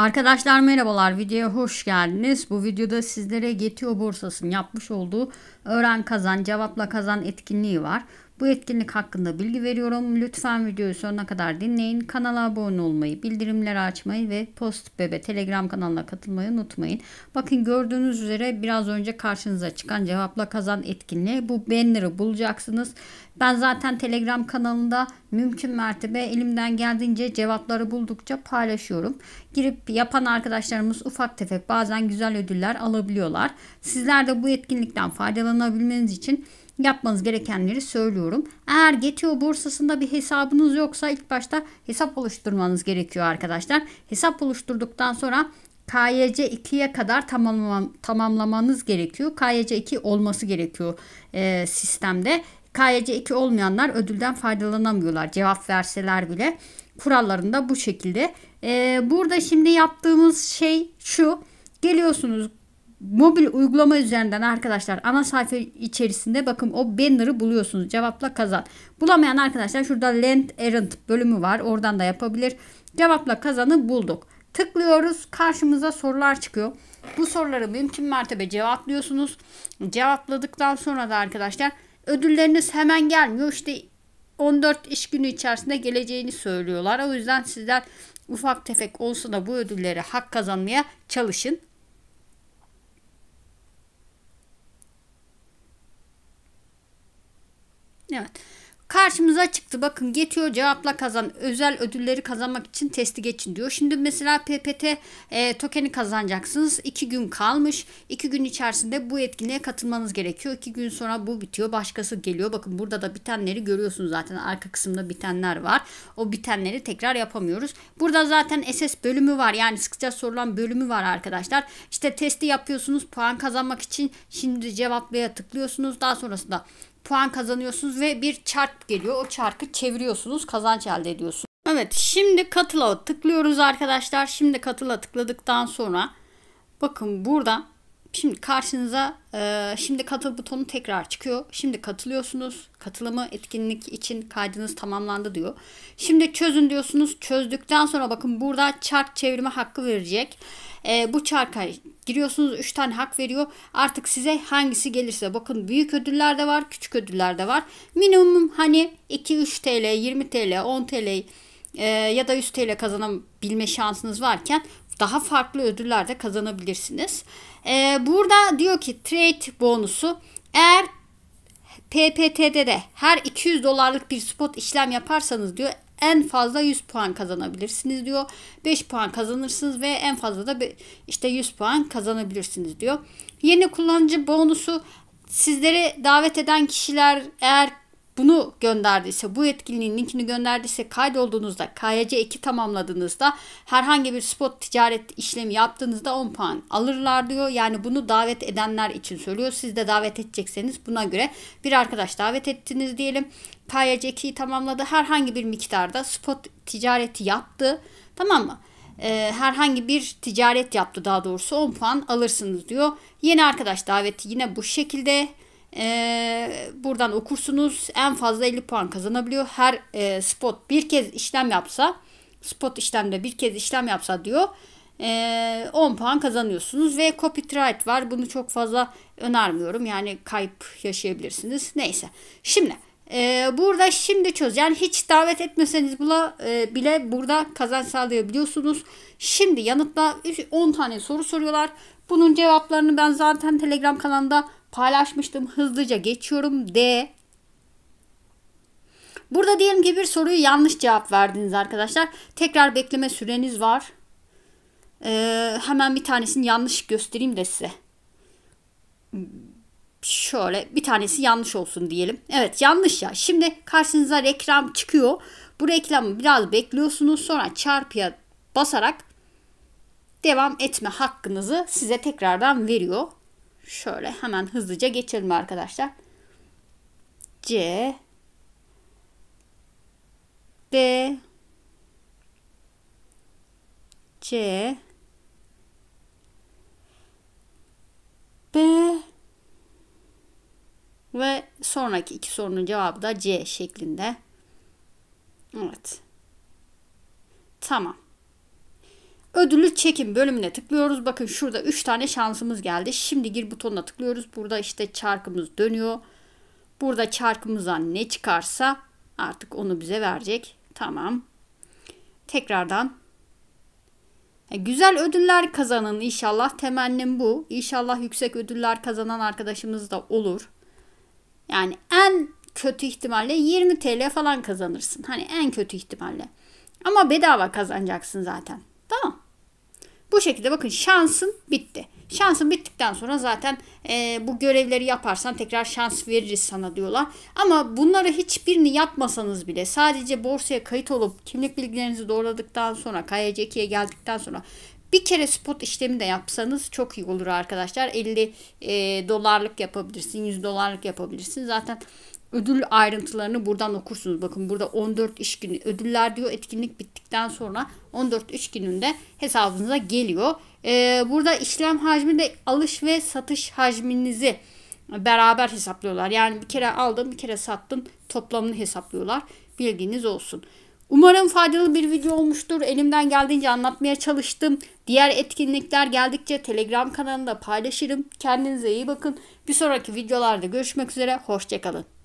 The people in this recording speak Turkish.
Arkadaşlar merhabalar, videoya hoş geldiniz. Bu videoda sizlere Getio borsasının yapmış olduğu öğren kazan cevapla kazan etkinliği var. Bu etkinlik hakkında bilgi veriyorum. Lütfen videoyu sonuna kadar dinleyin. Kanala abone olmayı, bildirimleri açmayı ve Post Bebe Telegram kanalına katılmayı unutmayın. Bakın gördüğünüz üzere biraz önce karşınıza çıkan cevapla kazan etkinliği. Bu banner'ı bulacaksınız. Ben zaten Telegram kanalında mümkün mertebe elimden geldiğince cevapları buldukça paylaşıyorum. Girip yapan arkadaşlarımız ufak tefek bazen güzel ödüller alabiliyorlar. Sizler de bu etkinlikten faydalanabilmeniz için yapmanız gerekenleri söylüyorum. Eğer Getio borsasında bir hesabınız yoksa ilk başta hesap oluşturmanız gerekiyor arkadaşlar. Hesap oluşturduktan sonra KYC 2'ye kadar tamamlamanız gerekiyor. KYC 2 olması gerekiyor sistemde. KYC 2 olmayanlar ödülden faydalanamıyorlar. Cevap verseler bile. Kurallarında bu şekilde. Burada şimdi yaptığımız şey şu. Geliyorsunuz mobil uygulama üzerinden arkadaşlar ana sayfa içerisinde bakın o banner'ı buluyorsunuz. Cevapla kazan. Bulamayan arkadaşlar şurada Land Errand bölümü var. Oradan da yapabilir. Cevapla kazanı bulduk. Tıklıyoruz. Karşımıza sorular çıkıyor. Bu soruları mümkün mertebe cevaplıyorsunuz. Cevapladıktan sonra da arkadaşlar ödülleriniz hemen gelmiyor. İşte 14 iş günü içerisinde geleceğini söylüyorlar. O yüzden sizler ufak tefek olsa da bu ödülleri hak kazanmaya çalışın. Evet. Karşımıza çıktı. Bakın Getio cevapla kazan. Özel ödülleri kazanmak için testi geçin diyor. Şimdi mesela PPT tokeni kazanacaksınız. 2 gün kalmış. 2 gün içerisinde bu etkinliğe katılmanız gerekiyor. 2 gün sonra bu bitiyor. Başkası geliyor. Bakın burada da bitenleri görüyorsunuz zaten. Arka kısımda bitenler var. O bitenleri tekrar yapamıyoruz. Burada zaten SS bölümü var. Yani sıkça sorulan bölümü var arkadaşlar. İşte testi yapıyorsunuz. Puan kazanmak için şimdi cevaplaya tıklıyorsunuz. Daha sonrasında puan kazanıyorsunuz ve bir çark geliyor. O çarkı çeviriyorsunuz. Kazanç elde ediyorsunuz. Evet, şimdi katıla tıklıyoruz arkadaşlar. Şimdi katıla tıkladıktan sonra bakın burada şimdi karşınıza şimdi katıl butonu tekrar çıkıyor. Şimdi katılıyorsunuz. Katılımı etkinlik için kaydınız tamamlandı diyor. Şimdi çözün diyorsunuz. Çözdükten sonra bakın burada çark çevirme hakkı verecek. Bu çarka giriyorsunuz, 3 tane hak veriyor. Artık size hangisi gelirse bakın büyük ödüller de var, küçük ödüller de var. Minimum hani 2-3 TL, 20 TL, 10 TL ya da 100 TL kazanabilme şansınız varken daha farklı ödüller de kazanabilirsiniz. Burada diyor ki trade bonusu eğer PPT'de de her 200 dolarlık bir spot işlem yaparsanız diyor en fazla 100 puan kazanabilirsiniz diyor. 5 puan kazanırsınız ve en fazla da işte 100 puan kazanabilirsiniz diyor. Yeni kullanıcı bonusu sizlere davet eden kişiler eğer bunu gönderdiyse, bu etkinliğin linkini gönderdiyse kaydolduğunuzda, KYC 2 tamamladığınızda herhangi bir spot ticaret işlemi yaptığınızda 10 puan alırlar diyor. Yani bunu davet edenler için söylüyor. Siz de davet edecekseniz buna göre bir arkadaş davet ettiniz diyelim. KYC 2'yi tamamladı. Herhangi bir miktarda spot ticareti yaptı. Tamam mı? Herhangi bir ticaret yaptı daha doğrusu 10 puan alırsınız diyor. Yeni arkadaş daveti yine bu şekilde. Buradan okursunuz. En fazla 50 puan kazanabiliyor. Her spot bir kez işlem yapsa, spot işlemde bir kez işlem yapsa diyor 10 puan kazanıyorsunuz ve copyright var. Bunu çok fazla önermiyorum. Yani kayıp yaşayabilirsiniz. Neyse. Şimdi burada şimdi çöz. Yani hiç davet etmeseniz bile burada kazanç sağlayabiliyorsunuz. Şimdi yanıtla 10 tane soru soruyorlar. Bunun cevaplarını ben zaten Telegram kanalında paylaşmıştım. Hızlıca geçiyorum. D. Burada diyelim ki bir soruyu yanlış cevap verdiniz arkadaşlar. Tekrar bekleme süreniz var. Hemen bir tanesini yanlış göstereyim de size. Şöyle bir tanesi yanlış olsun diyelim. Evet yanlış ya. Şimdi karşınıza reklam çıkıyor. Bu reklamı biraz bekliyorsunuz. Sonra çarpıya basarak devam etme hakkınızı size tekrardan veriyor. Şöyle hemen hızlıca geçelim arkadaşlar. C D C B ve sonraki iki sorunun cevabı da C şeklinde. Evet. Tamam. Ödülü çekin bölümüne tıklıyoruz. Bakın şurada 3 tane şansımız geldi. Şimdi gir butonuna tıklıyoruz. Burada işte çarkımız dönüyor. Burada çarkımızdan ne çıkarsa artık onu bize verecek. Tamam. Tekrardan. Güzel ödüller kazanın inşallah. Temennim bu. İnşallah yüksek ödüller kazanan arkadaşımız da olur. Yani en kötü ihtimalle 20 TL falan kazanırsın. Hani en kötü ihtimalle. Ama bedava kazanacaksın zaten. Tamam. Bu şekilde bakın şansın bitti. Şansın bittikten sonra zaten bu görevleri yaparsan tekrar şans veririz sana diyorlar. Ama bunları hiçbirini yapmasanız bile sadece borsaya kayıt olup kimlik bilgilerinizi doğruladıktan sonra KYC2'ye geldikten sonra bir kere spot işlemi de yapsanız çok iyi olur arkadaşlar. 50 dolarlık yapabilirsin, 100 dolarlık yapabilirsin. Zaten ödül ayrıntılarını buradan okursunuz. Bakın burada 14 iş günü ödüller diyor. Etkinlik bittikten sonra 14 iş gününde hesabınıza geliyor. Burada işlem hacmi de alış ve satış hacminizi beraber hesaplıyorlar. Yani bir kere aldın bir kere sattın toplamını hesaplıyorlar. Bilginiz olsun. Umarım faydalı bir video olmuştur. Elimden geldiğince anlatmaya çalıştım. Diğer etkinlikler geldikçe Telegram kanalında paylaşırım. Kendinize iyi bakın. Bir sonraki videolarda görüşmek üzere. Hoşça kalın.